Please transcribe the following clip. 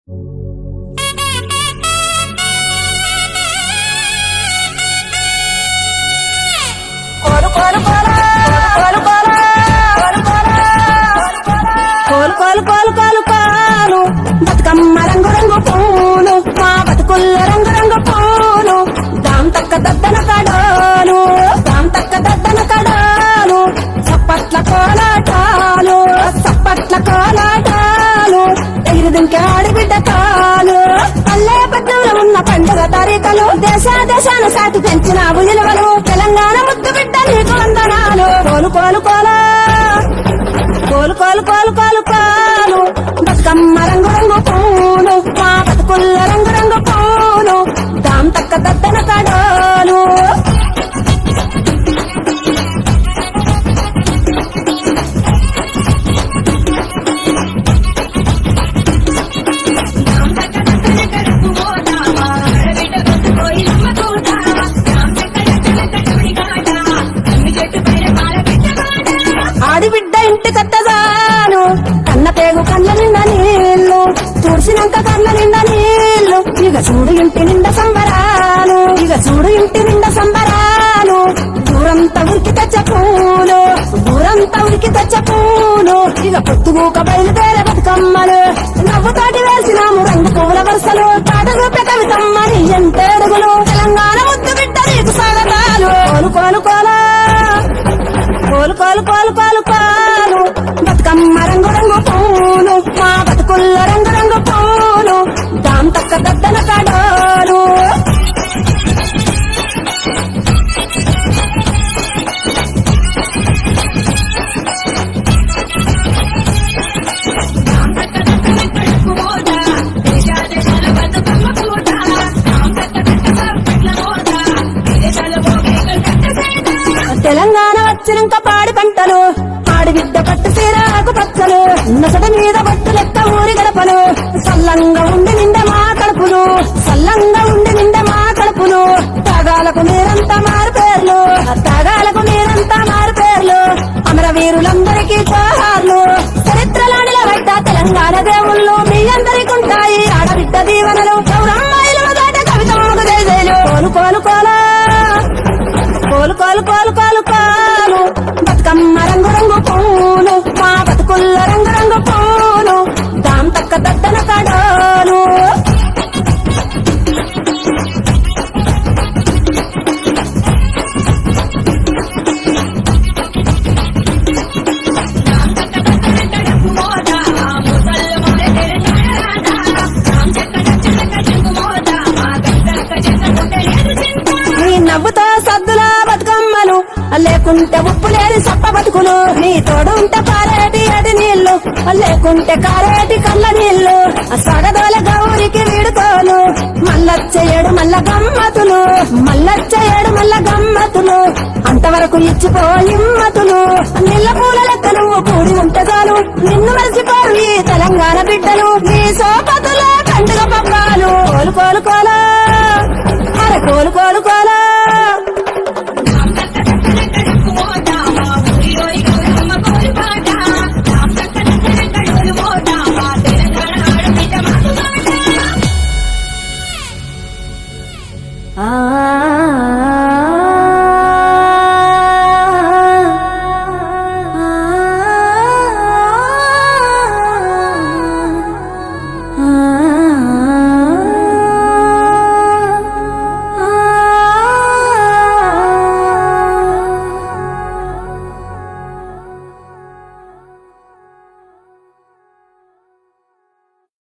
బతుకమ్మ రంగు రంగు పూలు మా బతుకుల్ల రంగు రంగు పూలు దాం తక్క దద్దన కడాలు దాం తక్క దద్దన కడాలు చప్పట్ల కోలాటాలు చప్పట్ల కోలాటాలు ఎగిరి దుంకే ఆడిబిడ్డ కాలు పల్లె పట్టణంలో ఉన్న పండుగ తారీఖలు దేశాన సాటి పెంచిన విలువలు తెలంగాణ ముద్దు బిడ్డ నీకు వందనాలు కోలు కోలు కోలా కోలు కోలు కోలు కోలు కోలు బతుకమ్మ రంగు రంగు పూలు మా బతుకుల్ల రంగు రంగు పూలు దాం తక్క దద్దన కడాలు ఆడిబిడ్డ ఇంటి కట్టదాను కన్న పేగు కళ్ళ నిండా నీళ్లు తుడిసినాక కళ్ళ నిండా నీళ్లు ఇక చూడు ఇంటి నిండా సంబరాలు ఇక చూడు ఇంటి నిండా సంబరాలు దూరంతా ఉరికి తెచ్చ పూలు దూరంతా ఉరికి తెచ్చ పూలు ఇక పొత్తుగూక బయలుదేరే బతుకమ్మలు నవ్వుతాటి వేసినాము రంగు పూల వరుసలు పాటగూపే కవితమ్మని ఎంతేడుగులు తెలంగాణ ముద్దు బిడ్డ నీకు స్వాగతాలు కోలు కోలు కోలా కోలు కోలు కోలు కోలు కోలు బతుకమ్మ రంగు రంగు పూలు మా బతుకుల్ల రంగు రంగు పూలు దాం తక్క దద్దన కడాలు తెలంగాణ వచ్చినంక పాడి పంటలు ఆడిబిడ్డ పట్టు సీరాకు పచ్చలు నొసట మీద బట్టు లెక్క ఊరి గడపలు సల్లంగా ఉండి నిండా మా కడుపులు సల్లంగా ఉండి నిండా మా కడుపులు తాగాలకు నీరంతా మారు పేర్లు తాగాలకు నీరంతా మారు పేర్లు అమరవీరులందరికీ జోహార్లు చరిత్రలో నిలబడ్డ తెలంగాణ దేవుళ్ళు మీ అందరికీ ఉంటాయి ఆడబిడ్డ దీవెనలు గౌరమ్మాయిల మొదట కవితమ్మకు జయజయలు కోలు కోలు కోలా కోలు కోలు కోలు కోలు కోలు బతుకమ్మ రంగు రంగు పూలు మా బతుకుల్ల రంగు రంగు పూలు దాం తక్క దద్దన కడాలు నీ నవ్వుతో సద్దుల బతుకమ్మలు లేకుంటే ఉప్పు లేని సప్ప బతుకులు నీ తోడు ఉంటే పారేటి అడి నీళ్లు లేకుంటే కారేటి కళ్ళ నీళ్లు సగదోల గౌరికి వీడుకోలు మల్లచ్చేయడు మల్ల గమ్మతులు మల్లచ్చేయడు మల్ల గమ్మతులు అంతవరకు ఇచ్చిపో హిమ్మతులు నీళ్ళ పూల లెక్క నువ్వు కూడి ఉంటే చాలు నిన్ను మరిసిపోరు ఈ తెలంగాణ బిడ్డలు నీ సోపతుల పండుగ పబ్బాలు కోలు కోలు కోలా అరే కోలు కోలు కోలా